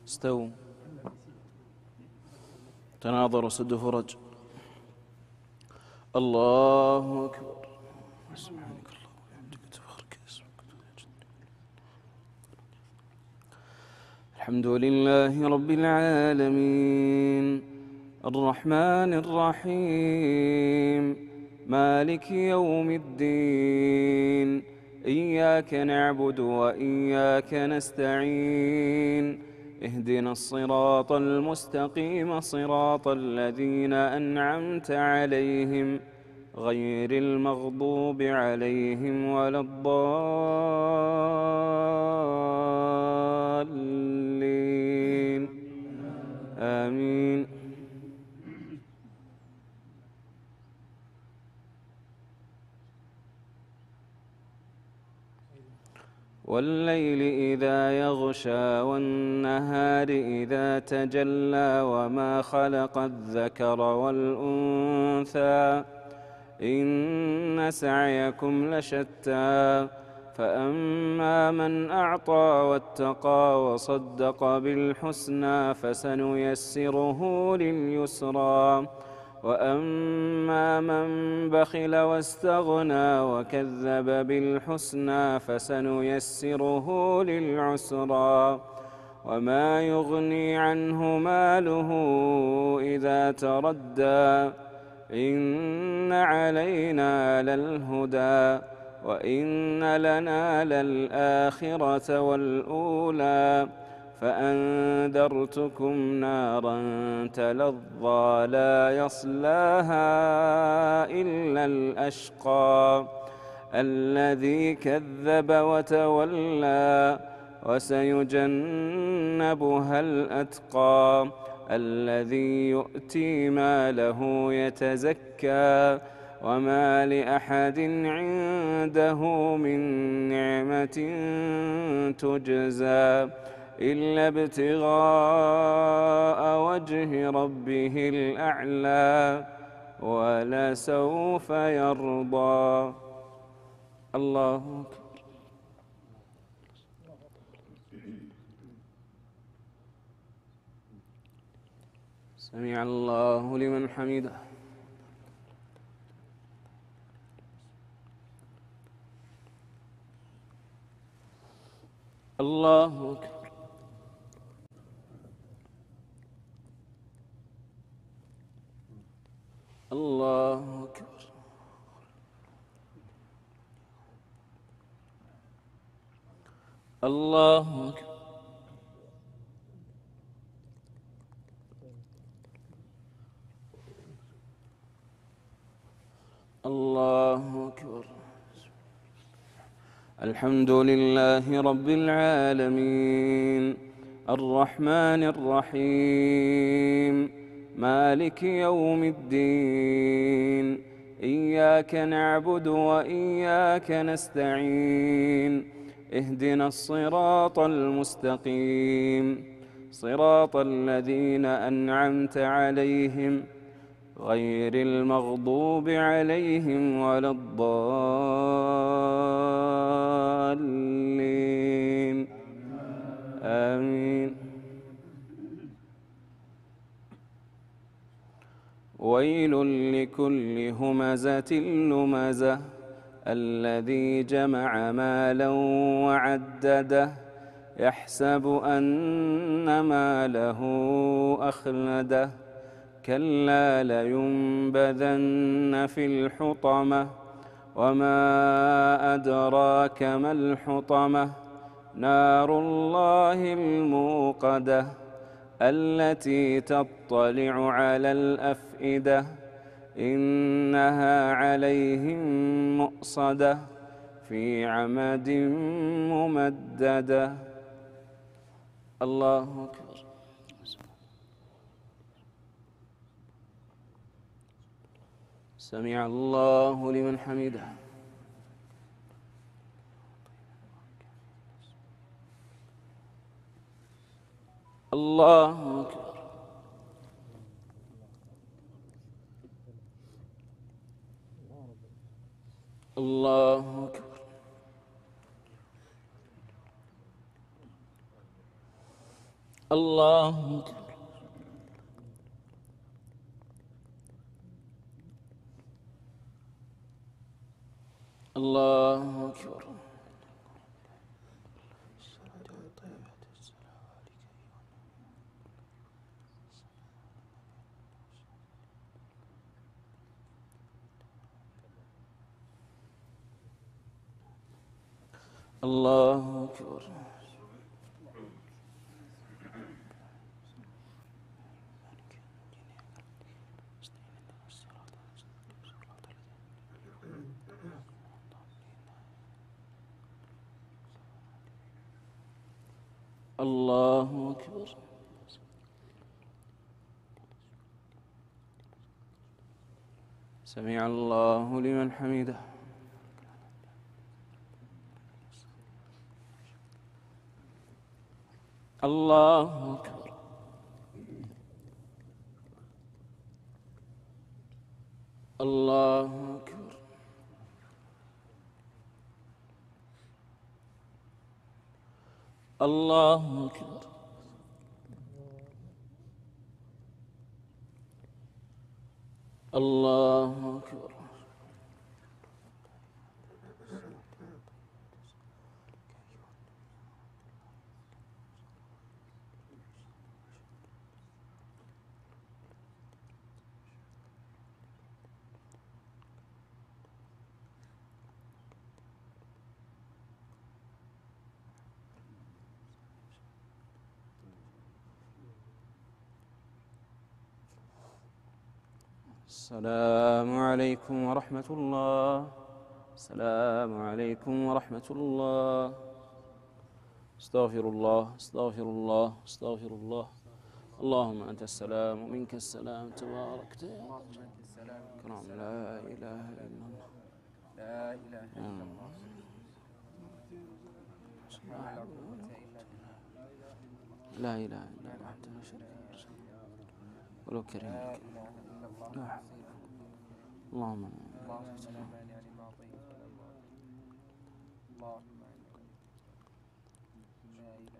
استووا تناظروا سدوا فرج. الله أكبر. سبحانك اللهم وبحمدك تبارك اسمك. الحمد لله رب العالمين الرحمن الرحيم مالك يوم الدين إياك نعبد وإياك نستعين اهدنا الصراط المستقيم صراط الذين أنعمت عليهم غير المغضوب عليهم ولا الضالين آمين. والليل إذا يغشى والنهار إذا تجلى وما خلق الذكر والأنثى إن سعيكم لشتى فأما من أعطى واتقى وصدق بالحسنى فسنيسره لليسرى وأما من بخل واستغنى وكذب بالحسنى فسنيسره للعسرى وما يغني عنه ماله إذا تردى إن علينا للهدى وإن لنا للآخرة والأولى فأنذرتكم نارا تلظى لا يصلاها إلا الأشقى الذي كذب وتولى وسيجنبها الأتقى الذي يؤتي ماله يتزكى وما لأحد عنده من نعمة تجزى إلا ابتغاء وجه ربه الأعلى ولسوف يرضى. الله أكبر. سمع الله لمن حمده. الله أكبر. الله أكبر. الله أكبر. الله أكبر. الحمد لله رب العالمين الرحمن الرحيم مالك يوم الدين إياك نعبد وإياك نستعين اهدنا الصراط المستقيم صراط الذين أنعمت عليهم غير المغضوب عليهم ولا الضالين آمين. ويل لكل همزة لمزة الذي جمع مالا وعدده يحسب أن ماله أخلده كلا لينبذن في الحطمة وما أدراك ما الحطمة نار الله الموقدة التي تطلع على الأفئدة إنها عليهم مؤصدة في عمد ممددة. الله أكبر. سمع الله لمن حمده. الله أكبر. الله أكبر. الله أكبر. الله أكبر. الله أكبر. الله أكبر. سمع الله لمن حمده. الله أكبر. الله أكبر. الله أكبر. الله أكبر. السلام عليكم ورحمة الله. السلام عليكم ورحمة الله. استغفر الله، استغفر الله، استغفر الله. اللهم أنت السلام ومنك السلام، تباركت يا كرام. لا إله إلا الله. لا إله إلا الله. لا إله إلا الله وحده لا شريك له ولو كريم. لا إله إلا الله. اللهم لا مانع لما أعطيت ولا معطي. اللهم لا إله